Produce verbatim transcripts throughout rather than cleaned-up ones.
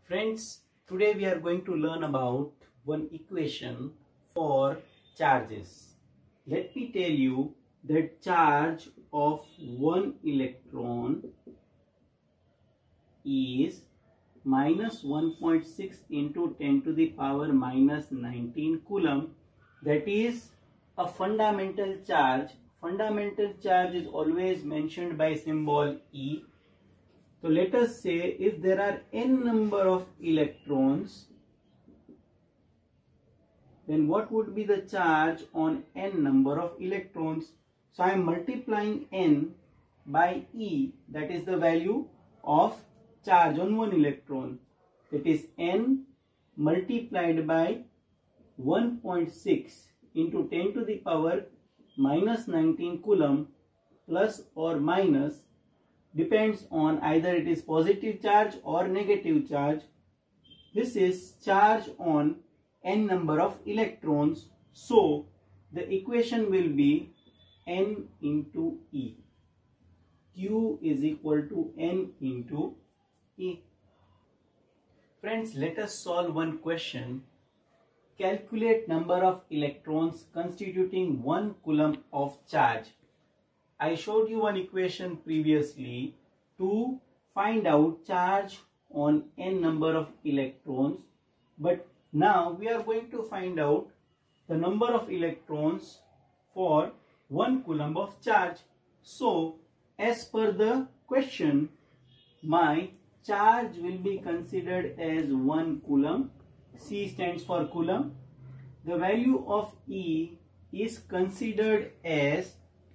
Friends, today we are going to learn about one equation for charges. Let me tell you that charge of one electron is minus one point six into ten to the power minus nineteen coulomb. That is a fundamental charge. Fundamental charge is always mentioned by symbol E. So let us say if there are n number of electrons, then what would be the charge on n number of electrons? So I am multiplying n by E, that is the value of charge on one electron. That is n multiplied by one point six into ten to the power minus nineteen coulomb, plus or minus, depends on either it is positive charge or negative charge. This is charge on n number of electrons. So the equation will be n into E. Q is equal to n into E. Friends, let us solve one question. Calculate number of electrons constituting one coulomb of charge. I showed you one equation previously to find out charge on n number of electrons, but now we are going to find out the number of electrons for one coulomb of charge. So as per the question, my charge will be considered as one coulomb. C stands for coulomb. The value of E is considered as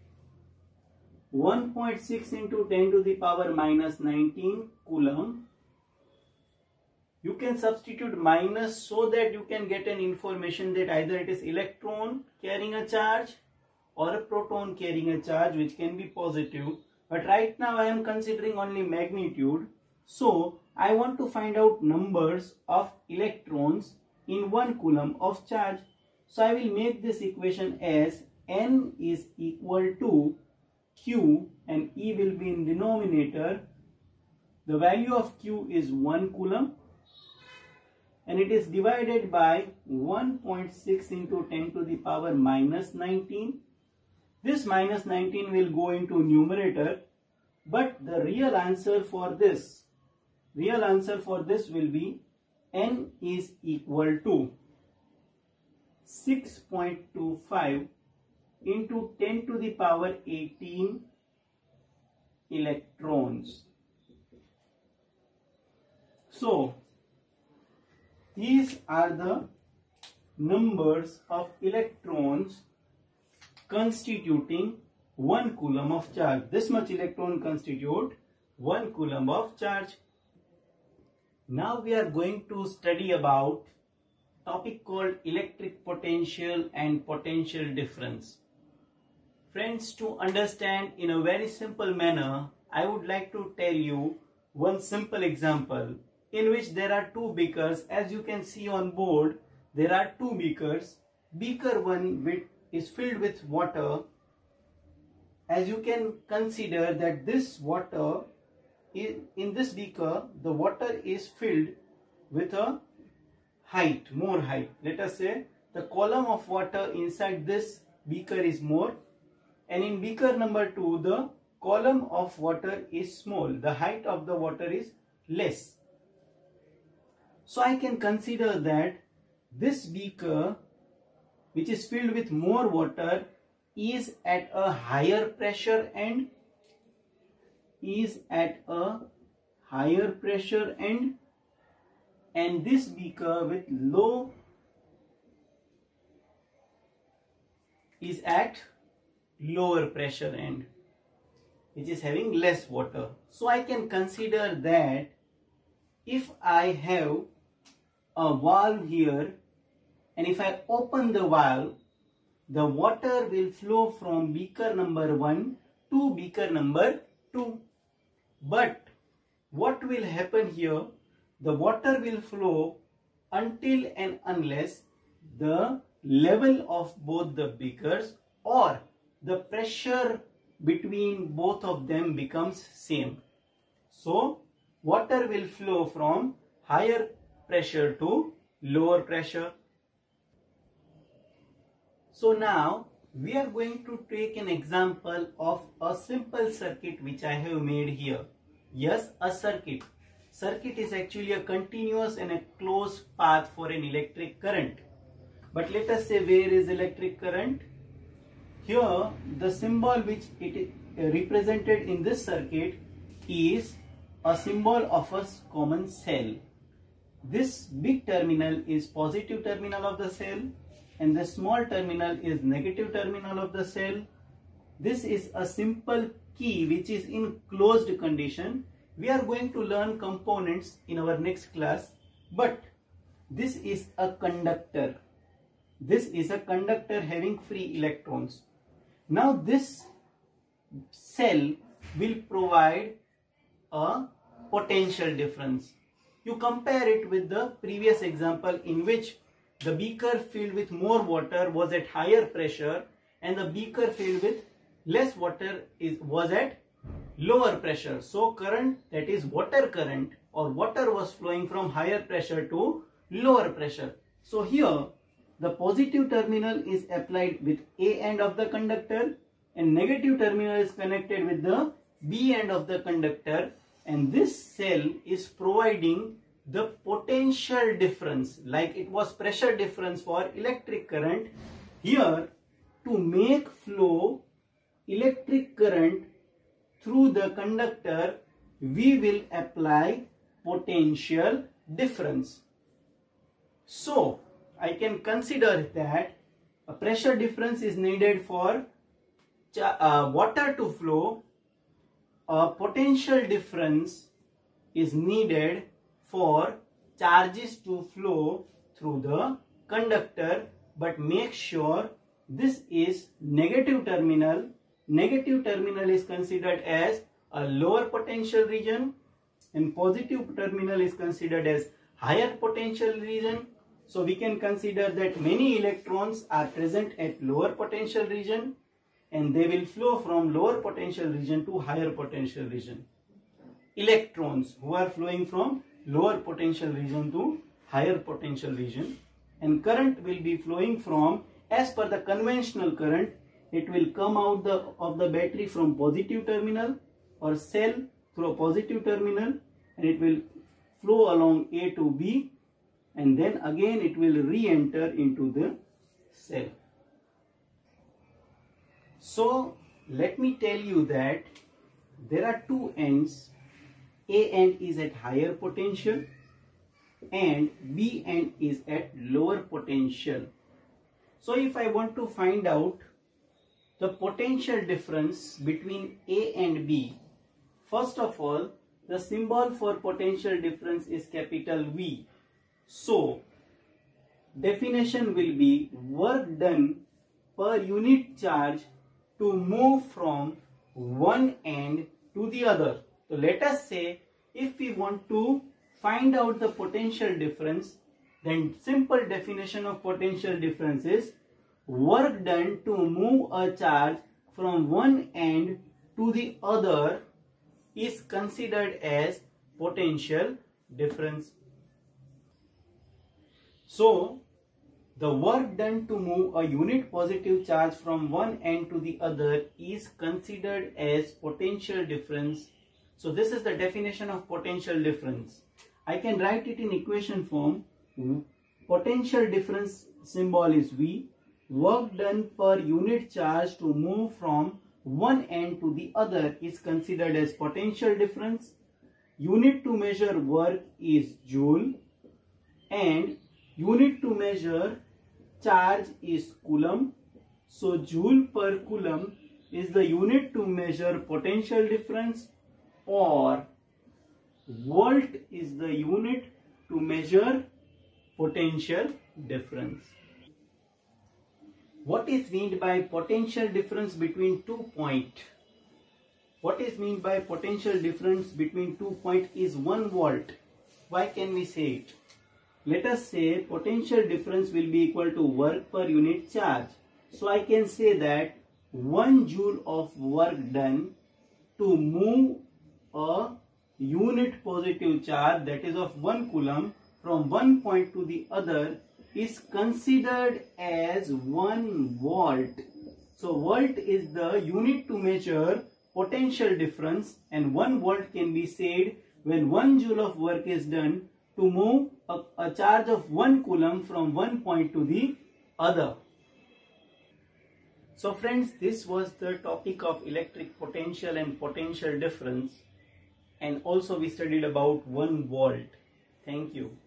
one point six into ten to the power minus nineteen coulomb. You can substitute minus so that you can get an information that either it is electron carrying a charge or a proton carrying a charge, which can be positive. But right now I am considering only magnitude. So I want to find out numbers of electrons in one coulomb of charge. So I will make this equation as n is equal to Q and E will be in denominator. The value of Q is one coulomb and it is divided by one point six into ten to the power minus nineteen. This minus nineteen will go into numerator, but the real answer for this, real answer for this will be n is equal to six point two five into ten to the power eighteen electrons. So these are the numbers of electrons constituting one coulomb of charge. This much electron constitute one coulomb of charge. Now we are going to study about topic called electric potential and potential difference. Friends, to understand in a very simple manner, I would like to tell you one simple example in which there are two beakers. As you can see on board, there are two beakers. Beaker one with, is filled with water. As you can consider that this water, in, in this beaker, the water is filled with a height, more height. Let us say the column of water inside this beaker is more, and in beaker number two the column of water is small, the height of the water is less. So I can consider that this beaker, which is filled with more water, is at a higher pressure end, is at a higher pressure end, and this beaker with low is at lower pressure end, which is having less water. So I can consider that if I have a valve here and if I open the valve, the water will flow from beaker number one to beaker number two. But what will happen here? The water will flow until and unless the level of both the beakers or the pressure between both of them becomes same. So water will flow from higher pressure to lower pressure. So now we are going to take an example of a simple circuit which I have made here. Yes, a circuit. Circuit is actually a continuous and a closed path for an electric current. But let us say, where is electric current? Here the symbol which it is represented in this circuit is a symbol of a common cell. This big terminal is positive terminal of the cell and the small terminal is negative terminal of the cell. This is a simple key which is in closed condition. We are going to learn components in our next class, but this is a conductor. This is a conductor having free electrons. Now this cell will provide a potential difference. You compare it with the previous example in which the beaker filled with more water was at higher pressure and the beaker filled with less water is was at lower pressure. So current, that is water current, or water was flowing from higher pressure to lower pressure. So here the positive terminal is applied with A end of the conductor and negative terminal is connected with the B end of the conductor, and this cell is providing the potential difference, like it was pressure difference for electric current. Here, to make flow electric current through the conductor, we will apply potential difference. So I can consider that a pressure difference is needed for uh, water to flow. A potential difference is needed for charges to flow through the conductor, but make sure this is negative terminal. Negative terminal is considered as a lower potential region and positive terminal is considered as higher potential region. So we can consider that many electrons are present at lower potential region and they will flow from lower potential region to higher potential region. Electrons who are flowing from lower potential region to higher potential region, and current will be flowing from, as per the conventional current, it will come out the, of the battery from positive terminal or cell through a positive terminal, and it will flow along A to B, and then again it will re-enter into the cell. So let me tell you that there are two ends. A end is at higher potential and B end is at lower potential. So if I want to find out the potential difference between A and B, first of all, the symbol for potential difference is capital V. So definition will be work done per unit charge to move from one end to the other. So let us say if we want to find out the potential difference, then simple definition of potential difference is work done to move a charge from one end to the other is considered as potential difference. So the work done to move a unit positive charge from one end to the other is considered as potential difference. So this is the definition of potential difference. I can write it in equation form. Potential difference symbol is V. Work done per unit charge to move from one end to the other is considered as potential difference. Unit to measure work is joule and unit to measure charge is coulomb. So joule per coulomb is the unit to measure potential difference, or volt is the unit to measure potential difference. What is meant by potential difference between two points? What is meant by potential difference between two points is one volt. Why can we say it? Let us say potential difference will be equal to work per unit charge. So I can say that one joule of work done to move a unit positive charge, that is of one coulomb, from one point to the other is considered as one volt. So volt is the unit to measure potential difference, and one volt can be said when one joule of work is done to move a, a charge of one coulomb from one point to the other. So friends, this was the topic of electric potential and potential difference, and also we studied about one volt. Thank you.